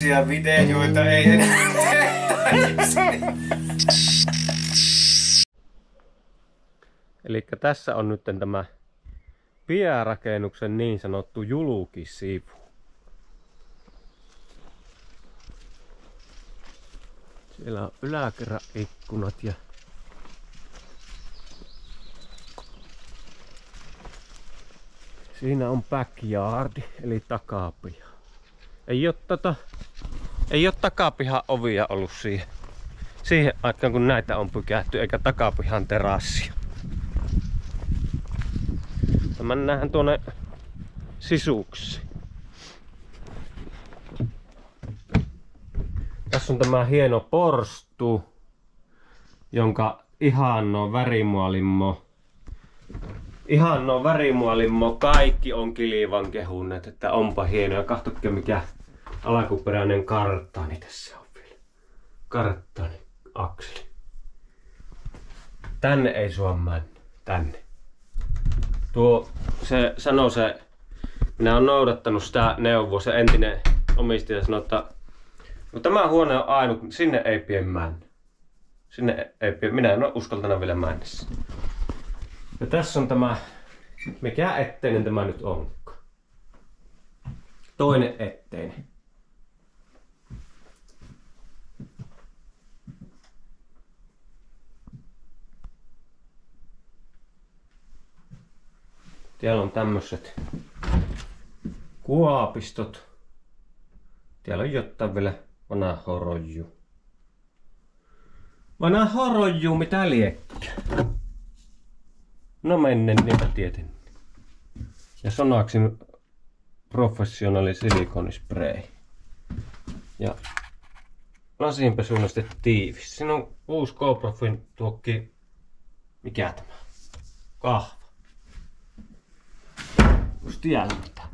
Semmosia videoita ei enää tehtäisi. Elikkä tässä on nyt tämä pierakennuksen niin sanottu julkisivu. Siellä on yläkerran ikkunat ja siinä on backyardi eli takapiha. Ei oo takapihan ovia ollut siihen aikaan kun näitä on pykähty eikä takapihan terassia. Mä nähdään tuonne sisuksi. Tässä on tämä hieno porstu, jonka ihanno värimuolimmo kaikki on kilvan kehunneet, että onpa hienoa. Katsokaa mikä alkuperäinen karttaani tässä on vielä. Karttaani akseli. Tänne ei saa mennä. Tänne. Minä olen noudattanut sitä neuvoa, se entinen omistaja sanoi, että no, tämä huone on ainut, sinne ei pidä mennä. Minä en ole uskaltanut vielä mennä. Ja tässä on tämä, mikä etteinen tämä nyt onkaan. Toinen etteinen. Täällä on tämmöiset kuopistot. Täällä on jotain vielä vanha roju. Vanha roju, mitä liekkää? No menen niitä tietenkin. Ja Sonaxin professionaali silikonispray. Ja lasinpesu on sitten tiivis. Siinä on uusi GoProfin tuokki. Mikä tämä? Kahva. Onks tiellä mitään?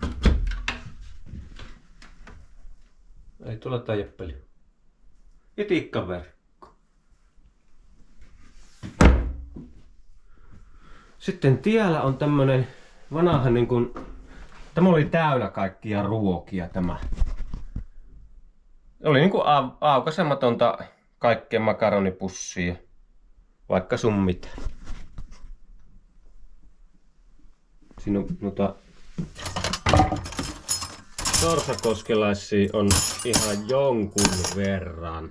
Ei tulla tajeppeli. Itikkaverkko. Sitten tiellä on tämmönen vanha niin kun... Tämä oli täynnä kaikkia ruokia tämä. Oli niinku aukaisematonta kaikkea makaronipussia. Vaikka sun mitä. Siinä on torsakoskelaisia on ihan jonkun verran.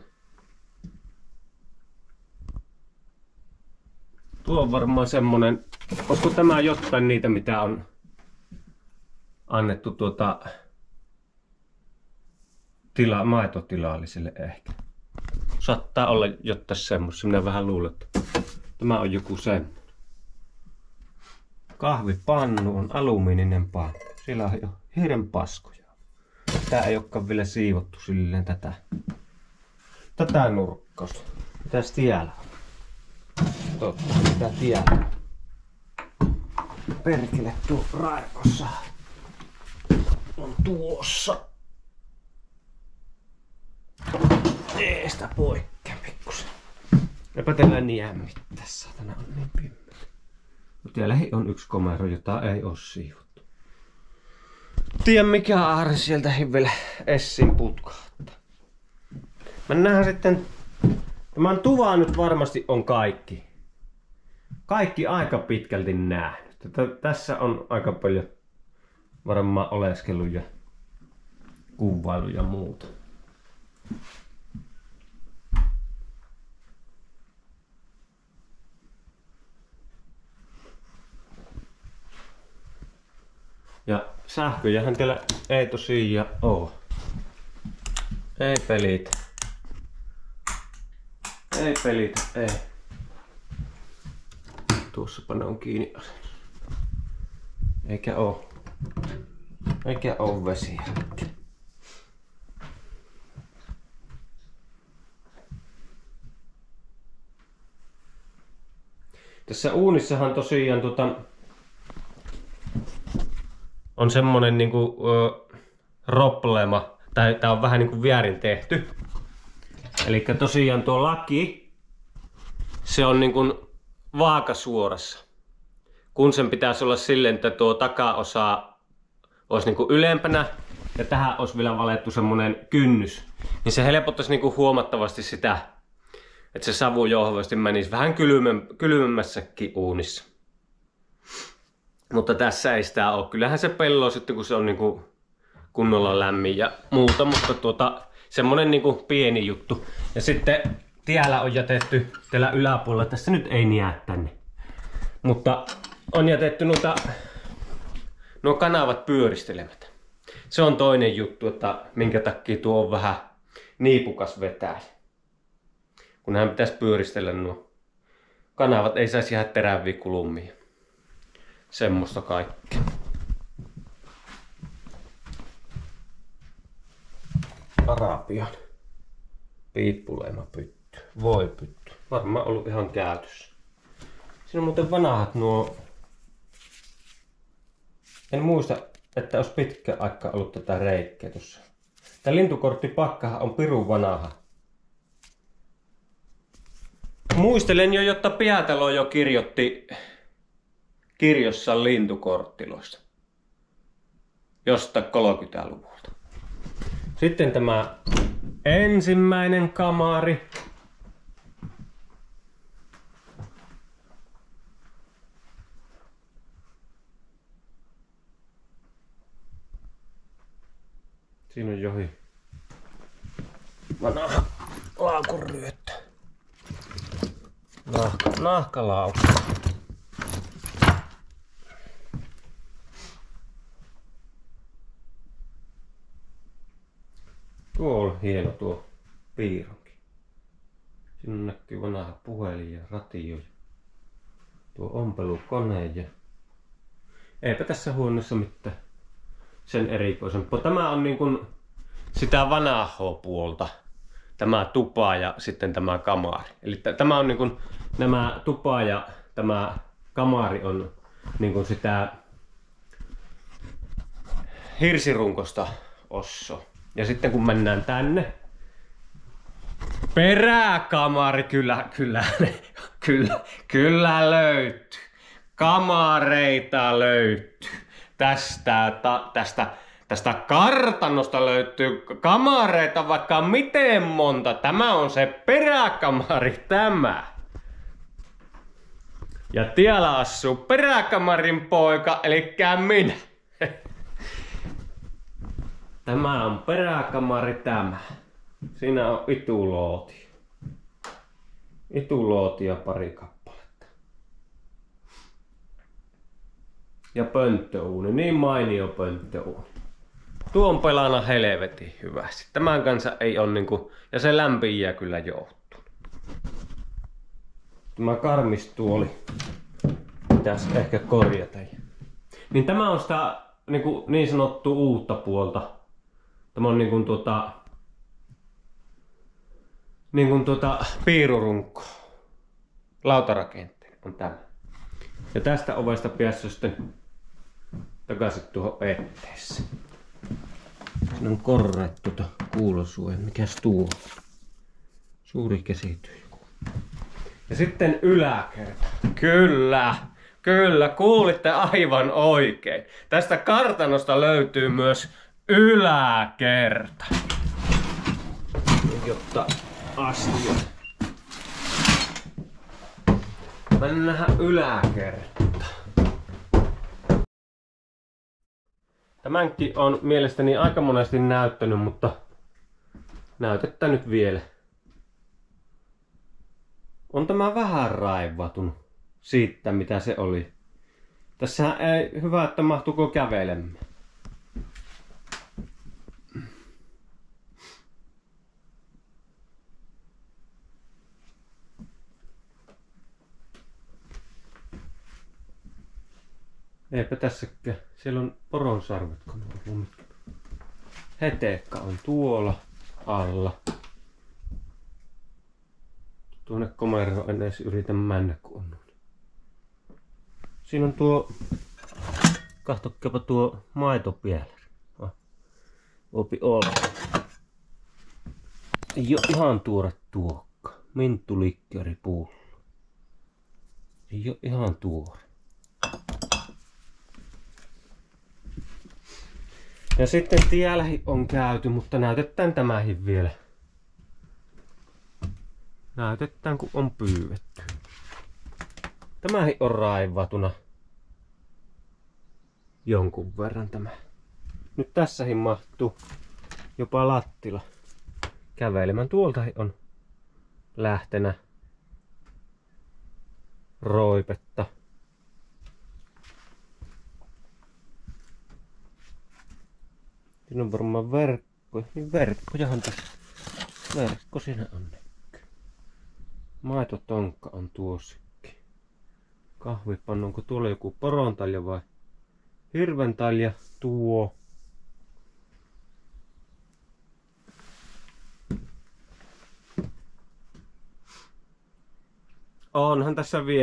Tuo on varmaan semmonen, olisiko tämä jotain niitä mitä on annettu maitotilallisille ehkä. Saattaa olla jotain semmoista, minä vähän luulen, että tämä on joku semmoinen. Kahvipannu on alumiininen pannu. Siellä on jo hirveän paskoja. Tää ei olekaan vielä siivottu silleen tätä nurkkausta. Mitäs tiellä on? Totta, mitä tiellä? Perkele tuo raivossa on tuossa. Eestä poikkea pikkusen. Eipä teillä jämmittää, satana on niin pimeä. Täällä on yksi komero, jota ei oo siivottu. Tiedän mikä aari sieltä vielä essin putkahtaa. Mä nähdään sitten. Tämän tuvan nyt varmasti on kaikki. Kaikki aika pitkälti nähnyt. Tässä on aika paljon varmaan oleskelu ja kuvailu ja muuta. Ja sähköjähän teillä ei tosiaan oo. Ei pelit. Ei. Tuossapa ne on kiinni asennus. Eikä oo vesiä. Tässä uunissahan tosiaan on semmonen niinku roplema, tai tää on vähän niinku väärin tehty. Elikkä tosiaan tuo laki, se on niinku vaakasuorassa. Kun sen pitäisi olla silleen, että tuo takaosa olisi niinku ylempänä ja tähän olisi vielä valettu semmonen kynnys. niin se helpottaisi niinku huomattavasti sitä, että se savu jouhevasti menisi vähän kylmemmässäkin uunissa. Mutta tässä ei sitä ole. Kyllähän se pello sitten, kun se on niinku kunnolla lämmin ja muuta, mutta semmonen niinku pieni juttu. Ja sitten tiellä on jätetty täällä yläpuolella, tässä nyt ei jää tänne. Mutta on jätetty nuo kanavat pyöristelemättä. Se on toinen juttu, että minkä takia tuo on vähän niipukas vetää. Kun hän pitäisi pyöristellä nuo kanavat, ei saisi jäädä teräviä kulumia. Semmoista kaikkea. Arabian piippuleima pytty, voi pytty. Varmaan ollut ihan käytössä. Siinä on muuten vanhat nuo. En muista, että olisi pitkä aika ollut tätä reikkiä tuossa. Tämä lintukorttipakkahan on pirun vanha. Muistelen jo, jotta Pietalo jo kirjoitti kirjossa lintukorttiloista. Jostain 30-luvulta. Sitten tämä ensimmäinen kamari. Siinä on johi vanha laukunryöttö. Nahkalaukku. Tuo on hieno tuo piironki. Siinä näkyy vanha puhelin ja ratio. Tuo ompelukone ja eipä tässä huoneessa mitään sen erikoisempaa. Tämä on niin kuin sitä vanhaa puolta. Tämä tupa ja sitten tämä kamari. Eli tämä on niin kuin nämä tupa ja tämä kamari on niin kuin sitä hirsirunkosta osso. Ja sitten kun mennään tänne, peräkamari, kyllä löytyy. Kamareita löytyy. Tästä kartanosta löytyy kamareita vaikka miten monta. Tämä on se peräkamari tämä. Ja tiellä asuu peräkamarin poika, elikkä minä. Tämä on peräkamari tämä. Siinä on itulooti. Itulootia pari kappaletta. Ja pönttöuuni, niin mainio pönttöuuni. Tuo on pelana helvetin hyvästi. Tämän kanssa ei ole niinku, ja se lämpiää kyllä joutuu. Tämä karmistuoli pitäisi ehkä korjata. Niin tämä on sitä niin sanottua uutta puolta. Tämä on piirurunkko. Lautarakenteen on tämä. Ja tästä ovesta päässä sitten takaisin tuohon etteeseen. Siinä on korreet kuulosuoja. Mikäs tuo? Suuri käsityy. Ja sitten yläkerta. Kyllä, kuulitte aivan oikein. Tästä kartanosta löytyy myös yläkerta. Jotta astiot. Mennään yläkertaan. Tämänkin on mielestäni aika monesti näyttänyt, mutta näytetään nyt vielä. On tämä vähän raivatunut siitä, mitä se oli. Tässähän ei hyvä, että mahtuuko kävelemään. Eipä tässäkään. Siellä on poronsarvet, kun on ollut. Hetekka on tuolla alla. Tuonne komeroon en edes yritä mennä, kun on. Siinä on tuo, kahtokkepa tuo maitopielä. Opi olla. Ei oo ihan tuore tuokka. Minttulikkööripullo. Ei oo ihan tuore. Ja sitten tielläkin on käyty, mutta näytetään tämäkin vielä. Näytetään kun on pyydetty. Tämäkin on raivatuna jonkun verran tämä. Nyt tässäkin mahtuu jopa lattila kävelemään. Tuoltakin on lähtenä roipetta. Siinä on varmaan verkko. Niin verkkojahan tässä. Verkko siinä on näkyy. Maitotonkka on tuossakin. Kahvipannu, onko tuolla joku porontalja vai hirventalja tuo? Onhan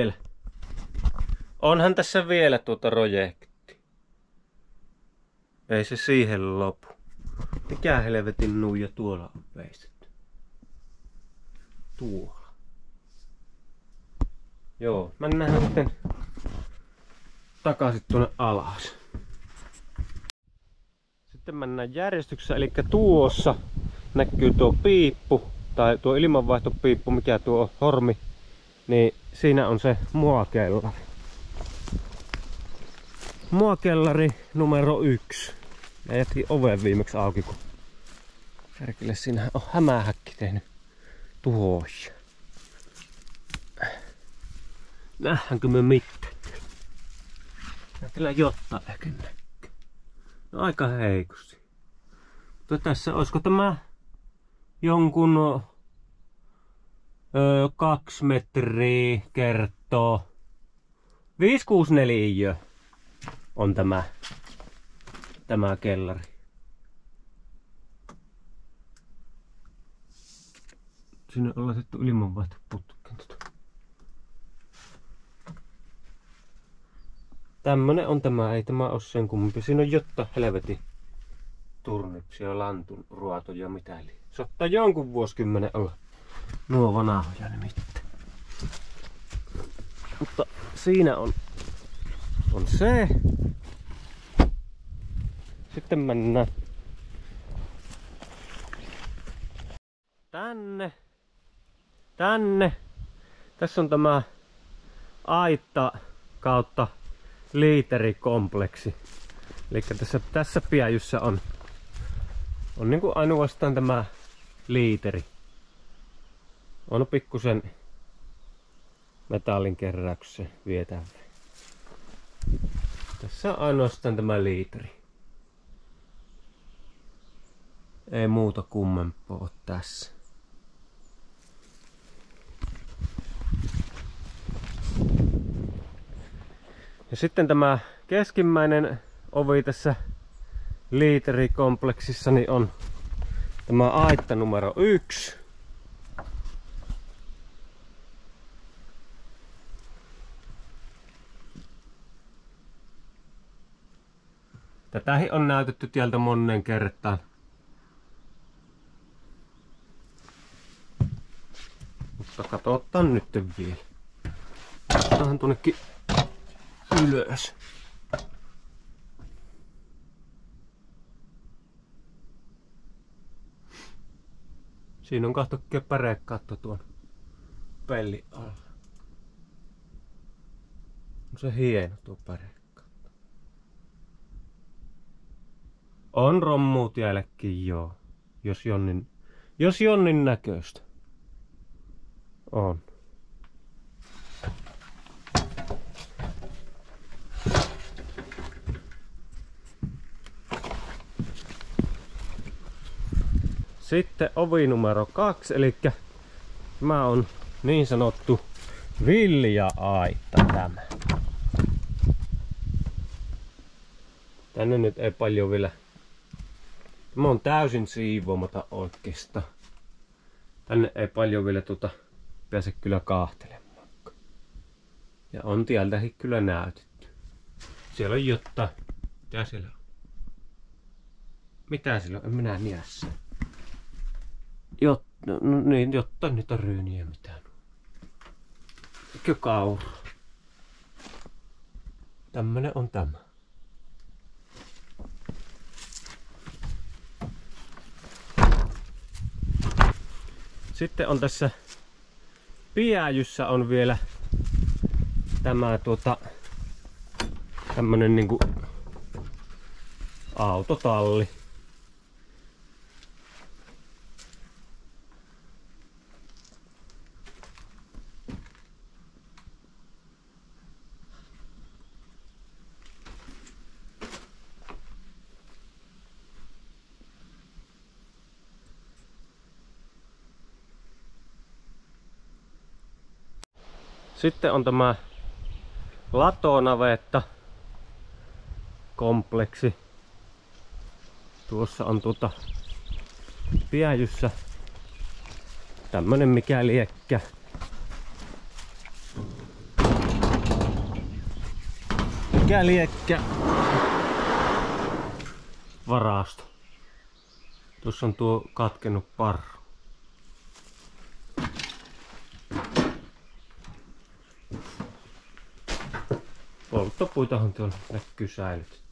tässä vielä tuota projekti. Ei se siihen lopu. Mikä helvetin nuija tuolla on veistetty? Tuolla. Joo, mennään sitten takaisin tuonne alas. Sitten mennään järjestyksessä, eli tuossa näkyy tuo piippu, tai tuo ilmanvaihtopiippu, mikä tuo on hormi, niin siinä on se muokellari. Muokellari numero 1. Ja jätkin oven viimeksi auki, kun Särkille siinä on hämähäkki tehnyt tuhoja. Nähdäänkö me mitään? Kyllä jotta ehkä näkyy. No aika heikosti. Mutta tässä olisiko tämä jonkun 2 metriä kertoo 5-6 neliötä on tämä kellari. Siinä on laitettu ilmanvaihtoputken. Tämmönen on tämä, ei tämä oo sen kummempi. Siinä on jotta helvetin turnipsia, lantun ruotoja, mitä eli. Se ottaa jonkun vuosikymmenen olla nuo vanhoja nimittäin. Mutta siinä on se. Sitten mennään tänne. Tässä on tämä aitta kautta liiterikompleksi. Eli tässä piäjyssä on niin kuin ainoastaan tämä liiteri. On pikkusen metallin keräyksessä vietävä. Tässä on ainoastaan tämä liiteri. Ei muuta kummempaa tässä. Ja sitten tämä keskimmäinen ovi tässä liiterikompleksissa niin on tämä aitta numero 1. Tätäkin on näytetty tieltä monen kertaan. Mutta katsotaan nyt vielä. Otetaan tuonnekin ylös. Siinä on kahtokkeen pärekatto tuon pellin alla. On se hieno tuo pärekatto. On rommuut jällekin joo. Jos Jonnin näköistä. On. Sitten ovi numero 2, eli tämä on niin sanottu vilja-aitta tämä. Tänne nyt ei paljon vielä. Tämä on täysin siivoamatta oikeastaan. Tänne ei paljon vielä pääse kyllä kahtelemaan. Ja on tieltäkin kyllä näytetty. Siellä on jotain. Mitä siellä on? Mitä siellä on? En minä niässä. No niin, jotain niitä ryyniä mitään. Eikö kaura? Tämmönen on tämä. Sitten on tässä piäjyssä on vielä tämä tämmönen niinku autotalli. Sitten on tämä latonavetta kompleksi. Tuossa on piäjyssä tämmönen mikä liekkä. Mikä liekkä varasto. Tuossa on tuo katkennut parru. Polttopuitahan tuolla näkyy säilytetty.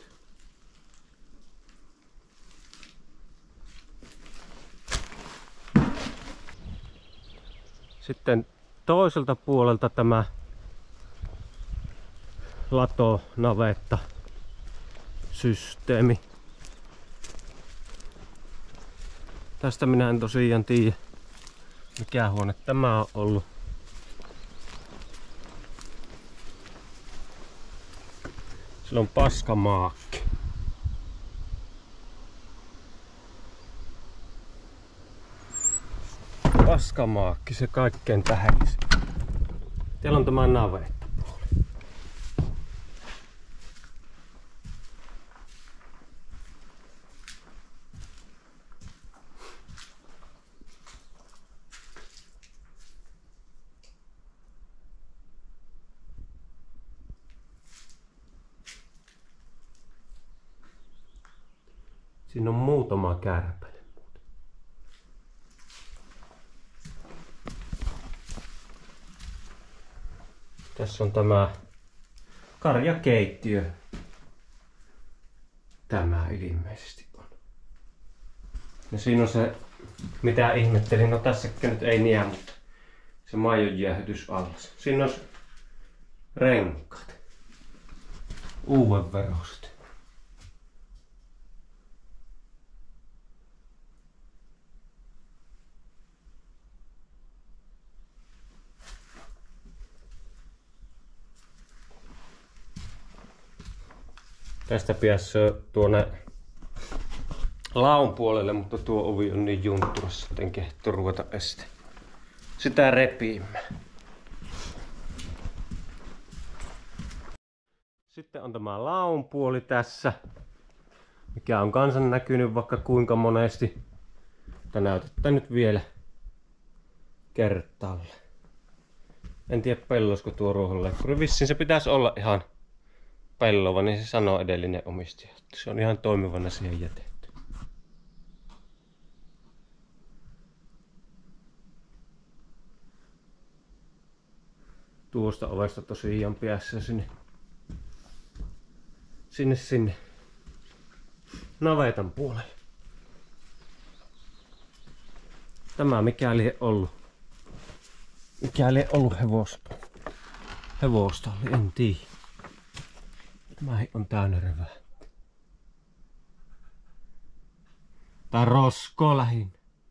Sitten toiselta puolelta tämä latonavetta systeemi. Tästä minä en tosiaan tiedä mikä huone tämä on ollut. Sillä on paskamaakki. Paskamaakki, se kaikkein tähäisin. Täällä on tämä navettapuoli. Siinä on muutama kärpäne. Tässä on tämä karjakeittiö. Tämä ilmeisesti on. Ja siinä on se, mitä ihmettelin, no tässäkään nyt ei niä, mutta se maidon jäähytysallas. Siinä on renkaat. Uuden verosta. Tästä pääsee tuonne laun puolelle, mutta tuo ovi on niin juntturassa, etten kehto ruveta sitä repiimme. Sitten on tämä laun puoli tässä, mikä on kansan näkynyt vaikka kuinka monesti. Mutta näytetään nyt vielä kertaalle. En tiedä pellosko tuo ruohonleikkuri. Vissiin se pitäisi olla ihan pellova, niin se sanoo edellinen omistaja. Se on ihan toimivana siihen jätetty. Tuosta ovesta tosiaan päässä sinne navetan puolelle. Tämä mikäli ollut hevosta oli, en tiedä. Tämä on täynnä revää. Tää rosko lähin.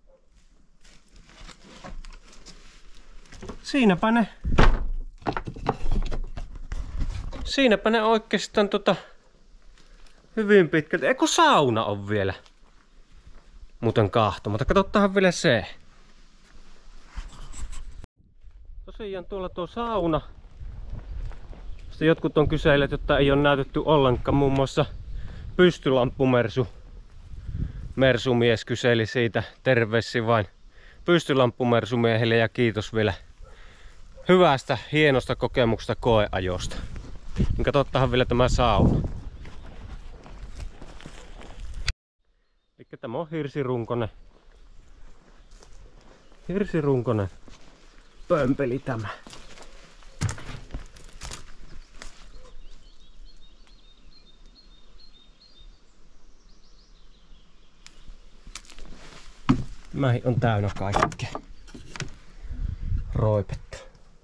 Siinäpä ne oikeastaan hyvin pitkälti. Eikö sauna on vielä? Muuten kahtomatta. Katsotaan vielä se. Tosiaan tuolla tuo sauna. Sitten jotkut on kyselleet, että ei ole näytetty ollenkaan. Muun muassa pystylamppumersumies kyseli siitä. Terveisi vain pystylamppumersumiehelle ja kiitos vielä hyvästä, hienosta kokemuksesta koeajosta. Niin katsotaan vielä tämä sauna. Eli tämä on hirsirunkonen pömpeli tämä. Mähi on täynnä kaikkea. roipetta.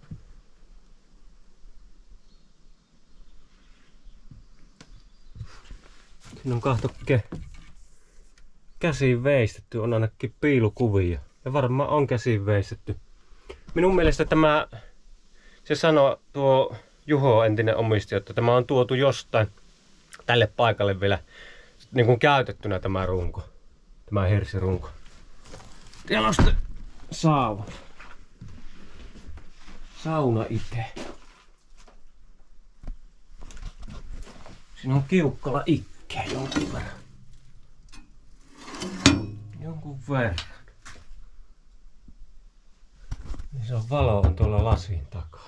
Siinä on kahtokke käsiin veistetty, on ainakin piilukuvia. Ja varmaan on käsiin veistetty. Minun mielestä tämä, se sanoi tuo Juho, entinen omistaja, että tämä on tuotu jostain tälle paikalle vielä niin kuin käytettynä tämä runko. Tämä hirsirunko. Täällä on sitten sauna itse. Siinä on kiukkala ikkeä jonkun verran. Niin se on valo on tuolla lasin takana.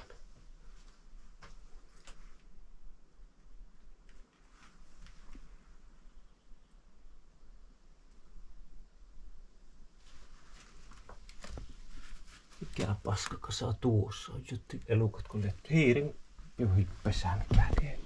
Mikä paskakasa tuossa on jutti elukat kun lehti hiirin pesään käteen.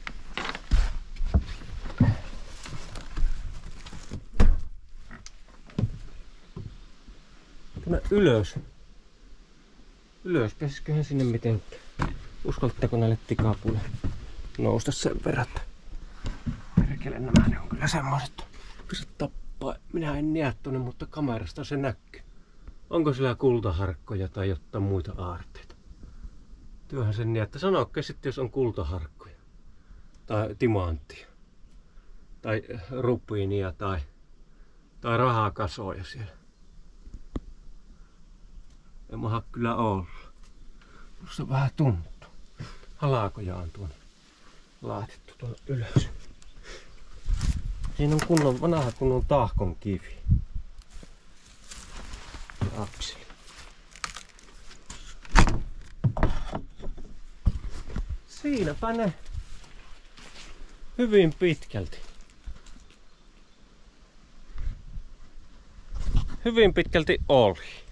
Tänne ylös. Ylös, pääsiköhän sinne mitenkään. Uskaltaako näille tikapuille nousta sen verran, että perkele nämä ne on kyllä semmoiset. Se tappaa. Minä en näe tonne, mutta kamerasta se näkyy. Onko sillä kultaharkkoja tai jotain muita aarteita? Työhän sen näe, että sanokaa sitten jos on kultaharkkoja. Tai timanttia. Tai rupiinia tai rahakasoja siellä. Ei maha kyllä olla. Musta vähän tuntuu. Halakoja on tuonne laitettu tuonne ylös. Siinä on vanha kunnon tahkon kivi. Ja akseli. Siinäpä ne. Hyvin pitkälti. Hyvin pitkälti oli.